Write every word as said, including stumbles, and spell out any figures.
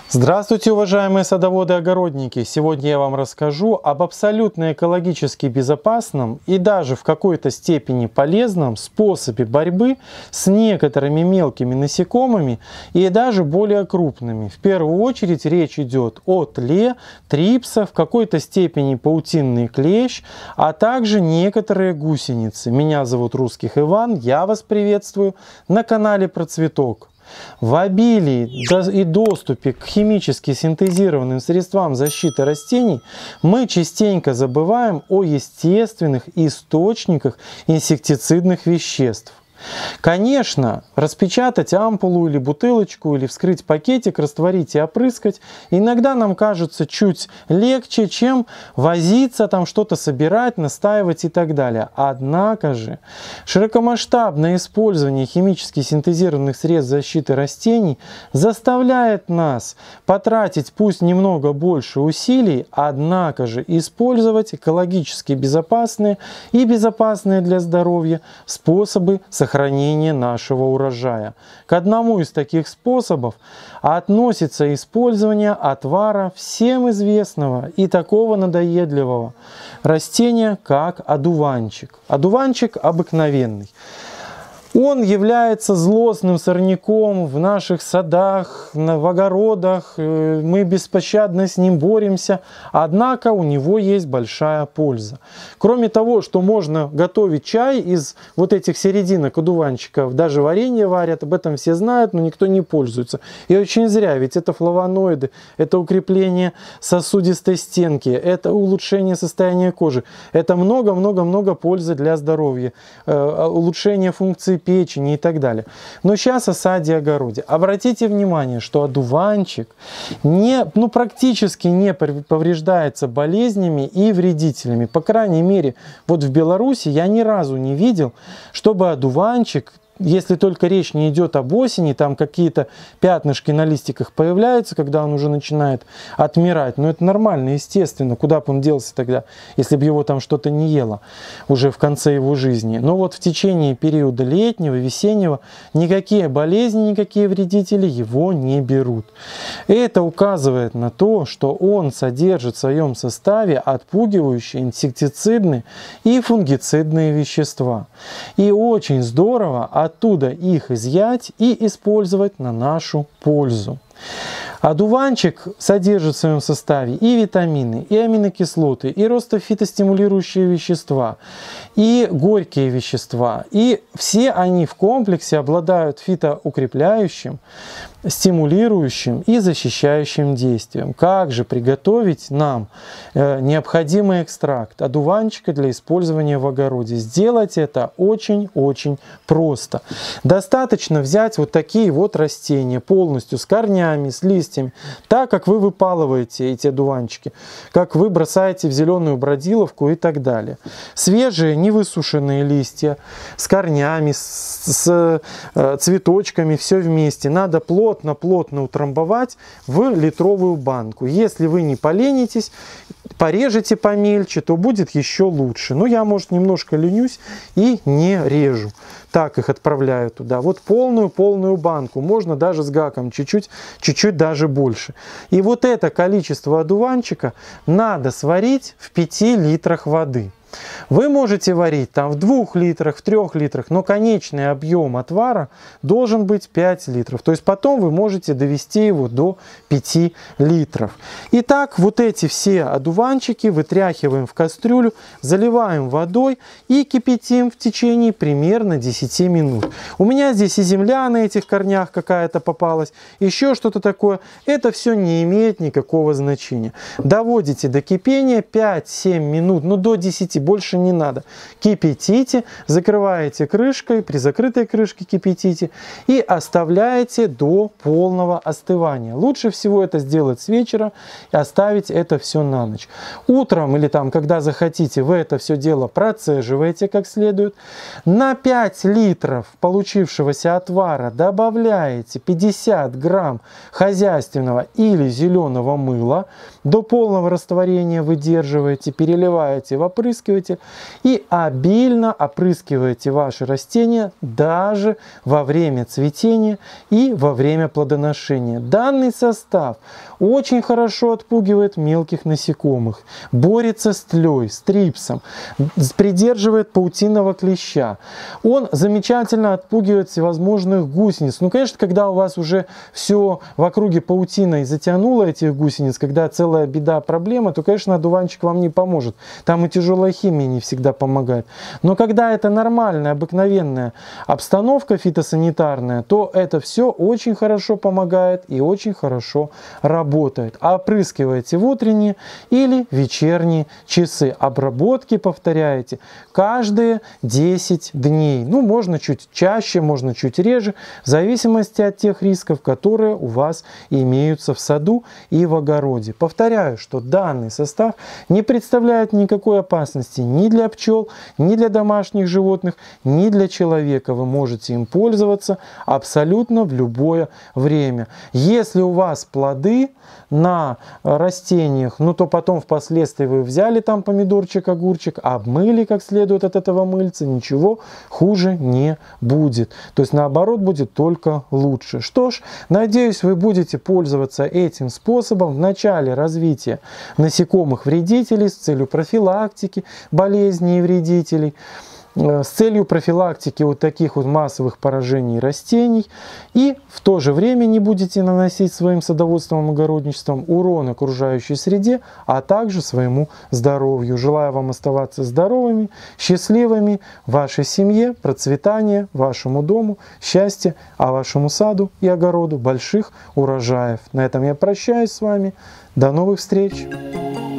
Здравствуйте, уважаемые садоводы и огородники! Сегодня я вам расскажу об абсолютно экологически безопасном и даже в какой-то степени полезном способе борьбы с некоторыми мелкими насекомыми и даже более крупными. В первую очередь речь идет о тле, трипса, в какой-то степени паутинный клещ, а также некоторые гусеницы. Меня зовут Русских Иван, я вас приветствую на канале Про Цветок. В обилии и доступе к химически синтезированным средствам защиты растений мы частенько забываем о естественных источниках инсектицидных веществ. Конечно, распечатать ампулу или бутылочку, или вскрыть пакетик, растворить и опрыскать иногда нам кажется чуть легче, чем возиться, там что-то собирать, настаивать и так далее. Однако же широкомасштабное использование химически синтезированных средств защиты растений заставляет нас потратить пусть немного больше усилий, однако же использовать экологически безопасные и безопасные для здоровья способы сохранения сохранения нашего урожая. К одному из таких способов относится использование отвара всем известного и такого надоедливого растения, как одуванчик. Одуванчик обыкновенный. Он является злостным сорняком в наших садах, в огородах. Мы беспощадно с ним боремся. Однако у него есть большая польза. Кроме того, что можно готовить чай из вот этих серединок одуванчиков, даже варенье варят, об этом все знают, но никто не пользуется. И очень зря, ведь это флавоноиды, это укрепление сосудистой стенки, это улучшение состояния кожи. Это много-много-много пользы для здоровья, улучшение функции печени и так далее. Но сейчас о саде и огороде. Обратите внимание, что одуванчик не, ну, практически не повреждается болезнями и вредителями. По крайней мере, вот в Беларуси я ни разу не видел, чтобы одуванчик, если только речь не идет об осени, там какие-то пятнышки на листиках появляются, когда он уже начинает отмирать. Но это нормально, естественно. Куда бы он делся тогда, если бы его там что-то не ело уже в конце его жизни. Но вот в течение периода летнего, весеннего никакие болезни, никакие вредители его не берут. Это указывает на то, что он содержит в своем составе отпугивающие, инсектицидные и фунгицидные вещества. И очень здорово оттуда их изъять и использовать на нашу пользу. Одуванчик содержит в своем составе и витамины, и аминокислоты, и ростофитостимулирующие вещества, и горькие вещества. И все они в комплексе обладают фитоукрепляющим, стимулирующим и защищающим действием. Как же приготовить нам э, необходимый экстракт одуванчика для использования в огороде? Сделать это очень-очень просто. Достаточно взять вот такие вот растения полностью с корнями, с листьями, так как вы выпалываете эти одуванчики, как вы бросаете в зеленую бродиловку и так далее. Свежие, невысушенные листья с корнями, с, с э, цветочками, все вместе. Надо плотно плотно утрамбовать в литровую банку. Если вы не поленитесь, порежете помельче, то будет еще лучше. Но я, может, немножко ленюсь и не режу. Так их отправляю туда. Вот полную-полную банку. Можно даже с гаком чуть-чуть, чуть-чуть даже больше. И вот это количество одуванчика надо сварить в пяти литрах воды. Вы можете варить там в двух литрах, в трех литрах, но конечный объем отвара должен быть пять литров. То есть потом вы можете довести его до пяти литров. Итак, вот эти все одуванчики вытряхиваем в кастрюлю, заливаем водой и кипятим в течение примерно десяти минут. У меня здесь и земля на этих корнях какая-то попалась, еще что-то такое. Это все не имеет никакого значения. Доводите до кипения пять-семь минут, ну до десяти, больше не надо. Кипятите, закрываете крышкой, при закрытой крышке кипятите и оставляете до полного остывания. Лучше всего это сделать с вечера и оставить это все на ночь. Утром или там, когда захотите, вы это все дело процеживаете как следует. На пять литров получившегося отвара добавляете пятьдесят грамм хозяйственного или зеленого мыла. До полного растворения выдерживаете, переливаете в опрыскиватель опрыскиватель и обильно опрыскиваете ваши растения даже во время цветения и во время плодоношения. Данный состав очень хорошо отпугивает мелких насекомых, борется с тлей, с трипсом, придерживает паутинного клеща. Он замечательно отпугивает всевозможных гусениц. Ну, конечно, когда у вас уже все в округе паутиной затянуло этих гусениц, когда целая беда, проблема, то, конечно, одуванчик вам не поможет. Там и тяжелая химия не всегда помогает. Но когда это нормальная, обыкновенная обстановка фитосанитарная, то это все очень хорошо помогает и очень хорошо работает. Работает. Опрыскиваете в утренние или вечерние часы. Обработки повторяете каждые десять дней. Ну, можно чуть чаще, можно чуть реже, в зависимости от тех рисков, которые у вас имеются в саду и в огороде. Повторяю, что данный состав не представляет никакой опасности ни для пчел, ни для домашних животных, ни для человека. Вы можете им пользоваться абсолютно в любое время. Если у вас плоды на растениях, ну то потом впоследствии вы взяли там помидорчик, огурчик, обмыли как следует от этого мыльца, ничего хуже не будет. То есть наоборот будет только лучше. Что ж, надеюсь, вы будете пользоваться этим способом в начале развития насекомых-вредителей с целью профилактики болезней и вредителей, с целью профилактики вот таких вот массовых поражений растений, и в то же время не будете наносить своим садоводством и огородничеством урон окружающей среде, а также своему здоровью. Желаю вам оставаться здоровыми, счастливыми, вашей семье, процветания, вашему дому, счастья, а вашему саду и огороду больших урожаев. На этом я прощаюсь с вами. До новых встреч!